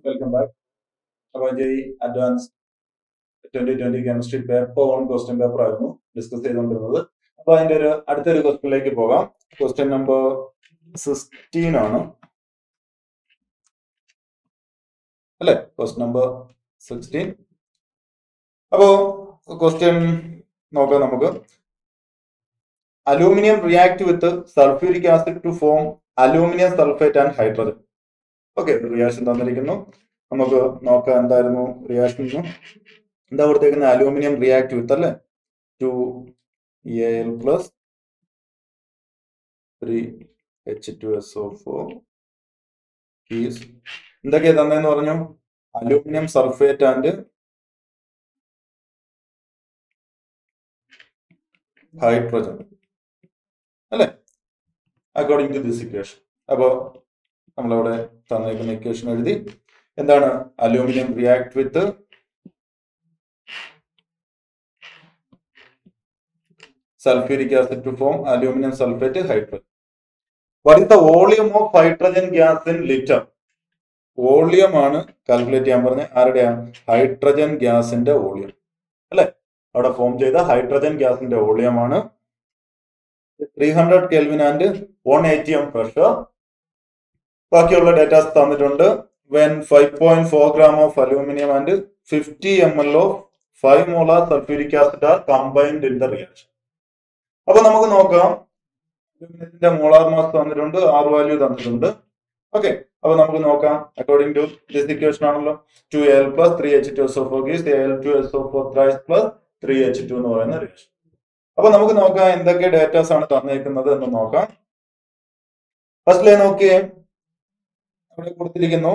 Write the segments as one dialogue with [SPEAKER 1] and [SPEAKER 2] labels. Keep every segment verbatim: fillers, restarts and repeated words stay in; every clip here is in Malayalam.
[SPEAKER 1] Welcome back. About J E E Advanced twenty twenty Chemistry Paper one question paper ആയിരുന്നു ഡിസ്കസ് ചെയ്തുകൊണ്ടിരുന്നത്. അപ്പോൾ അതിന്റെ ഒരു അടുത്തൊരു ക്വസ്റ്റ്യനിലേക്ക് പോകാം. ക്വസ്റ്റ്യൻ നമ്പർ സിക്സ്റ്റീൻ ആണ് അല്ലേ? Question number sixteen. അപ്പോ ക്വസ്റ്റ്യൻ നോക്കാം നമുക്ക്. Aluminium react with sulphuric acid to form aluminium sulphate and hydrogen. Okay, reaction തന്നിരിക്കുന്നു. നമുക്ക് നോക്കാം എന്തായിരുന്നു റിയാക്ഷൻ. എന്താ കൊടുത്തേക്കുന്നത്? അലൂമിനിയം റിയാക്ട് വിത്ത് അല്ലേ, two A L plus three H two S O four is എന്തൊക്കെയാ തന്നെന്ന് പറഞ്ഞു? അലൂമിനിയം സൾഫേറ്റ് ആൻഡ് ഹൈഡ്രജൻ അല്ലെ, അക്കോർഡിംഗ് ടു ദിസ് ഇക്വേഷൻ. അപ്പോ നമ്മളവിടെ തന്നേക്കുന്ന ഇക്വേഷൻ എഴുതി. എന്താണ് aluminium react with sulfuric acid to form aluminum sulfate hydrogen. What is the volume of hydrogen gas in liter? Volume ആണ് കാൽക്കുലേറ്റ് ചെയ്യാൻ പറഞ്ഞ ആരുടെയാ? ഹൈഡ്രജൻ ഗ്യാസിന്റെ വോളിയം അല്ലെ. അവിടെ ഫോം ചെയ്ത ഹൈഡ്രജൻ ഗ്യാസിന്റെ വോളിയം ആണ് three hundred kelvin and one eighty M pressure. ബാക്കിയുള്ള ഡേറ്റാസ് തന്നിട്ടുണ്ട്. When five point four gram of aluminium and fifty M L of five molar sulphuric acid are combined in the reaction. അപ്പൊ നമുക്ക് നോക്കാം. അലൂമിനിയത്തിന്റെ മോളാർ മാസ് തന്നിട്ടുണ്ട്, ആർ വാല്യൂ തന്നിട്ടുണ്ട്. ഓക്കെ, അപ്പൊ നമുക്ക് നോക്കാം. അക്കോർഡിംഗ് ടു ദിസ് ഇക്വേഷൻ ആണല്ലോ, two L plus three H two S O four gives L two S O four thrice plus three H two എന്ന് പറയുന്ന റിയാക്ഷൻ. അപ്പൊ നമുക്ക് നോക്കാം എന്തൊക്കെ ഡേറ്റാസ് ആണ് തന്നേക്കുന്നത് എന്ന് നോക്കാം. ഫസ്റ്റിലെ നോക്കിയേ, അവിടെ കൊടുത്തിരിക്കുന്നു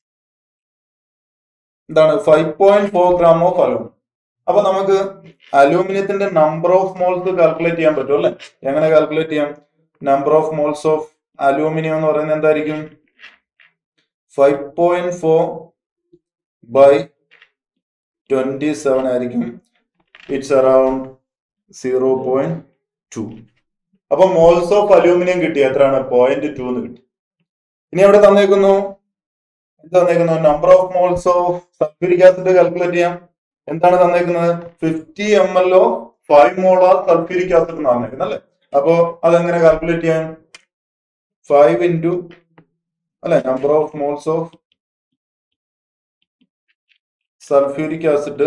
[SPEAKER 1] എന്താണ്? Five point four gram of aluminium. അപ്പൊ നമുക്ക് അലൂമിനിയത്തിന്റെ നമ്പർ ഓഫ് മോൾസ് കാൽക്കുലേറ്റ് ചെയ്യാൻ പറ്റും അല്ലെ? എങ്ങനെ കാൽക്കുലേറ്റ് ചെയ്യാം? Number of moles of aluminium എന്ന് പറയുന്നത് എന്തായിരിക്കും? Five point four by twenty seven ആയിരിക്കും. It's around zero point two. അപ്പൊ മോൾസ് ഓഫ് അലൂമിനിയം കിട്ടി. എത്രയാണ്? പോയിന്റ് ടു എന്ന് കിട്ടി. ഇനി അവിടെ തന്നേക്കുന്നു എന്ത് തന്നേക്കുന്നു? Number of moles of sulphuric acid calculate ചെയ്യാം. എന്താണ് തന്നേക്കുന്നത്? Fifty M L of five molar sulphuric acid എന്ന് തന്നേക്കുന്നത് അല്ലെ. അപ്പോ അതെങ്ങനെ കാൽക്കുലേറ്റ് ചെയ്യാം? ഫൈവ് ഇൻറ്റു അല്ലെ number of moles of sulphuric acid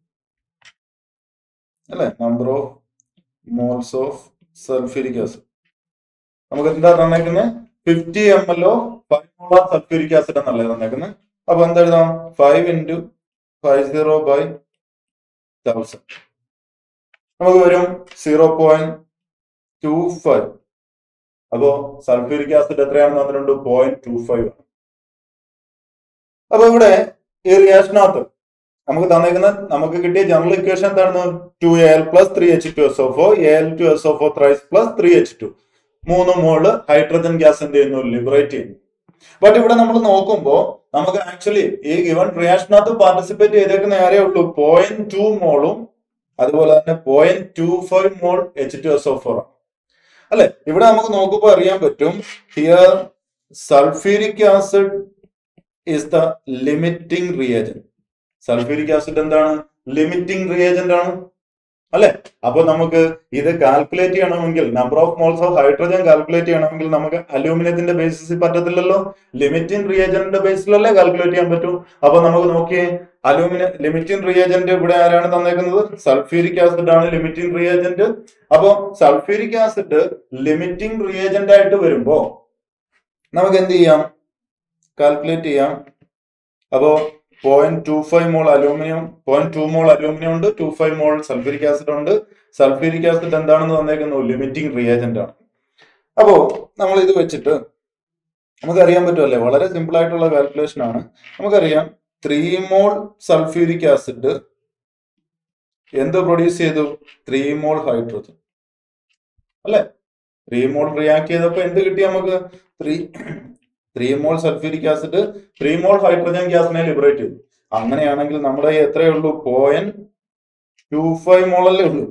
[SPEAKER 1] അല്ലെ, number of moles of sulphuric acid നമുക്ക് എന്താ തന്നേക്കുന്നത്? Fifty M L of five molar sulphuric acid എന്നല്ലേ തന്നേക്കുന്നത്. അപ്പൊ എന്താ എഴുതാം? Five into five zero by thousand നമുക്ക് വരും സീറോ പോയിന്റ് ടു ഫൈവ്. അപ്പോ സൾഫ്യൂരിക് ആസിഡ് എത്രയാണെന്ന് തന്നിട്ടുണ്ട്? പോയിന്റ് ടു ഫൈവ് ആണ്. അപ്പൊ ഇവിടെ ഈ റിയാക്ഷനകത്ത് നമുക്ക് തന്നേക്കുന്ന നമുക്ക് കിട്ടിയ ജനറൽ ഇക്വേഷൻ എന്താണ്? Two L plus three H two S O four L two S O four thrice plus three H two. മൂന്ന് മോള് ഹൈഡ്രജൻ ഗ്യാസ് എന്ത് ചെയ്യുന്നു? ലിബറേറ്റ് ചെയ്യുന്നു. ബട്ട് ഇവിടെ നമ്മൾ നോക്കുമ്പോൾ നമുക്ക് ആക്ച്വലി ഈ ഗിവൺ റിയാക്ഷനകത്ത് പാർട്ടിസിപ്പേറ്റ് ചെയ്തേക്കുന്ന ആരേ ഉള്ളൂ? പോയിന്റ് ടു മോളും അതുപോലെ തന്നെ point two five mole H two S O four ആണ് അല്ലെ. ഇവിടെ നമുക്ക് നോക്കുമ്പോൾ അറിയാൻ പറ്റും, here sulphuric acid is the limiting reagent. Sulphuric acid എന്താണ്? ലിമിറ്റിംഗ് റിയേജന്റ് ആണ് അല്ലെ. അപ്പൊ നമുക്ക് ഇത് കാൽക്കുലേറ്റ് ചെയ്യണമെങ്കിൽ, number of moles of hydrogen calculate ചെയ്യണമെങ്കിൽ നമുക്ക് അലൂമിനിയത്തിന്റെ ബേസിസിൽ പറ്റത്തില്ലല്ലോ, ലിമിറ്റിംഗ് റിയേജന്റിന്റെ ബേസിലല്ലേ കാൽക്കുലേറ്റ് ചെയ്യാൻ പറ്റൂ. അപ്പൊ നമുക്ക് നോക്കിയേ, അലൂമിനിയം ലിമിറ്റിംഗ് റിയേജന്റ് ഇവിടെ ആരാണ് തന്നേക്കുന്നത്? സൾഫ്യൂരിക് ആസിഡ് ആണ് ലിമിറ്റിംഗ് റിയേജന്റ്. അപ്പോ സൾഫ്യൂരിക് ആസിഡ് ലിമിറ്റിംഗ് റിയേജന്റ് ആയിട്ട് വരുമ്പോ നമുക്ക് എന്ത് ചെയ്യാം? കാൽക്കുലേറ്റ് ചെയ്യാം. അപ്പോ point two five mole aluminium, point two mole aluminium ഉണ്ട്, two five mole sulphuric acid ഉണ്ട്. സൾഫ്യൂരിക് ആസിഡ് എന്താണെന്ന് തന്നേക്കുന്നു? ലിമിറ്റിംഗ് റിയേജന്റ് ആണ്. അപ്പോ നമ്മൾ ഇത് വെച്ചിട്ട് നമുക്കറിയാൻ പറ്റുമല്ലേ, വളരെ സിമ്പിൾ ആയിട്ടുള്ള കാൽക്കുലേഷൻ ആണ്. നമുക്കറിയാം ത്രീ മോൾ സൾഫ്യൂരിക് ആസിഡ് എന്ത് പ്രൊഡ്യൂസ് ചെയ്തു? ത്രീ മോൾ ഹൈഡ്രജൻ അല്ലെ. ത്രീ മോൾ റിയാക്ട് ചെയ്തപ്പോ എന്ത് കിട്ടി നമുക്ക്? Three three mole sulphuric acid three mole hydrogen ഗ്യാസിനെ ലിബറേറ്റ് ചെയ്തു. അങ്ങനെയാണെങ്കിൽ നമ്മുടെ എത്രയേ ഉള്ളൂ? പോയിന്റ് ടു ഫൈവ് മോൾ അല്ലേ ഉള്ളൂ.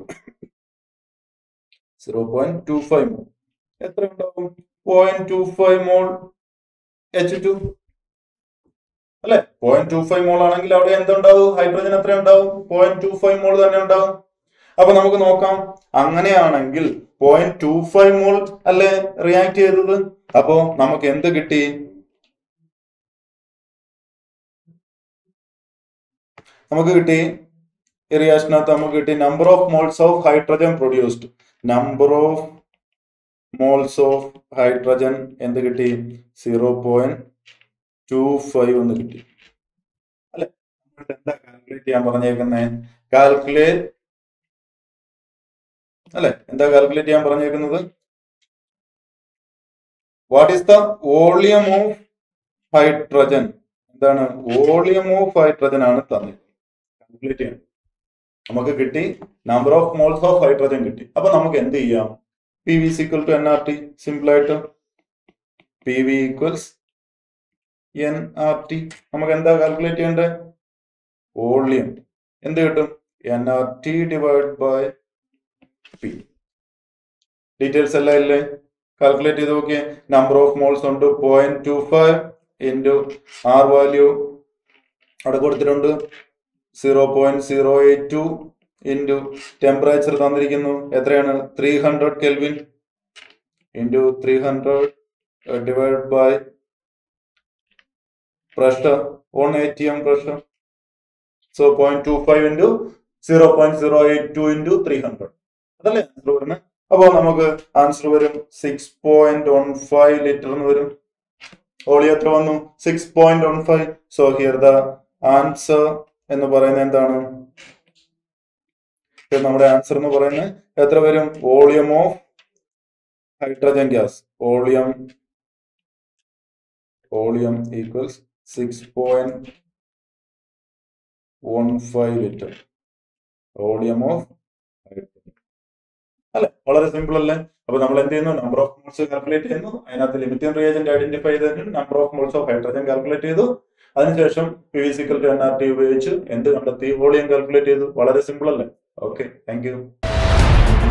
[SPEAKER 1] Zero point two five mole എത്ര ഉണ്ടാവും? Point two five mole H two അല്ലെ? പോയിന്റ് ടു ഫൈവ് മോൾ ആണെങ്കിൽ അവിടെ എന്തുണ്ടാവും? ഹൈഡ്രജൻ എത്ര ഉണ്ടാവും? പോയിന്റ് ടു ഫൈവ് മോൾ തന്നെ ഉണ്ടാവും. അപ്പൊ നമുക്ക് നോക്കാം. അങ്ങനെയാണെങ്കിൽ പോയിന്റ് ടു ഫൈവ് മോൾ അല്ലേ റിയാക്ട് ചെയ്തത്? അപ്പോ നമുക്ക് എന്ത് കിട്ടി? നമുക്ക് കിട്ടി ഈ റിയാക്ഷനകത്ത് നമുക്ക് കിട്ടി number of moles of hydrogen produced. Number of moles of hydrogen എന്ത് കിട്ടി? സീറോ പോയിന്റ് ടു ഫൈവ് എന്ന് കിട്ടി അല്ലെ? എന്താ കാൽക്കുലേറ്റ് ചെയ്യാൻ പറഞ്ഞേക്കുന്നേ? കാൽക്കുലേറ്റ് അല്ലെ? എന്താ കാൽക്കുലേറ്റ് ചെയ്യാൻ പറഞ്ഞേക്കുന്നത്? What is the volume of hydrogen? എന്താണ് വോളിയം ഓഫ് ഹൈഡ്രജൻ ആണ് തന്നത്. കാൽക്കുലേറ്റ് ചെയ്യണം. നമുക്ക് കിട്ടി number of moles of hydrogen കിട്ടി. അപ്പൊ നമുക്ക് എന്ത് ചെയ്യാം? P V equal to N R T. Simple ആയിട്ട് P V equals N R T. നമുക്ക് എന്താ കാൽക്കുലേറ്റ് ചെയ്യേണ്ടത്? വോളിയം. എന്ത് കിട്ടും? N R T divide by P. Details എല്ലാം ഇല്ലേ? കാൽക്കുലേറ്റ് ചെയ്ത് നോക്കിയേ. നമ്പർ ഓഫ് മോൾസ് ഉണ്ട് point two five into R value അവിടെ കൊടുത്തിട്ടുണ്ട് zero point zero eight two into temperature തന്നിരിക്കുന്നു എത്രയാണ്? Three hundred kelvin into three hundred divide by pressure one eighty M pressure. So point two five into zero point zero eight two into three hundred. അതല്ലേ ആൻസർ വരുന്നത്? അപ്പോൾ നമുക്ക് ആൻസർ വരും six point one five litre എന്ന് വരും. വോളിയം എത്ര വന്നു? Six point one five. So here the answer എന്ന് പറയുന്നത് എന്താണ്? നമ്മുടെ ആൻസർ എന്ന് പറയുന്നത് എത്ര വരും? Volume of hydrogen gas. Volume volume equals six point one five litre. Volume of hydrogen അല്ലെ? വളരെ സിമ്പിൾ അല്ലേ? അപ്പൊ നമ്മൾ എന്ത് ചെയ്യുന്നു? നമ്പർ ഓഫ് മോൾസ് കാൽക്കുലേറ്റ് ചെയ്യുന്നു. അതിനകത്ത് ലിമിറ്റിംഗ് റിയേജന്റ് ഐഡന്റിഫൈ ചെയ്തിട്ട് number of moles of hydrogen calculate ചെയ്തു. അതിനുശേഷം P V equal to N R T ഉപയോഗിച്ച് എന്ത് കണ്ടെത്തി? വോളിയം കാൽക്കുലേറ്റ് ചെയ്തു. വളരെ സിമ്പിൾ അല്ലേ? Okay, thank U.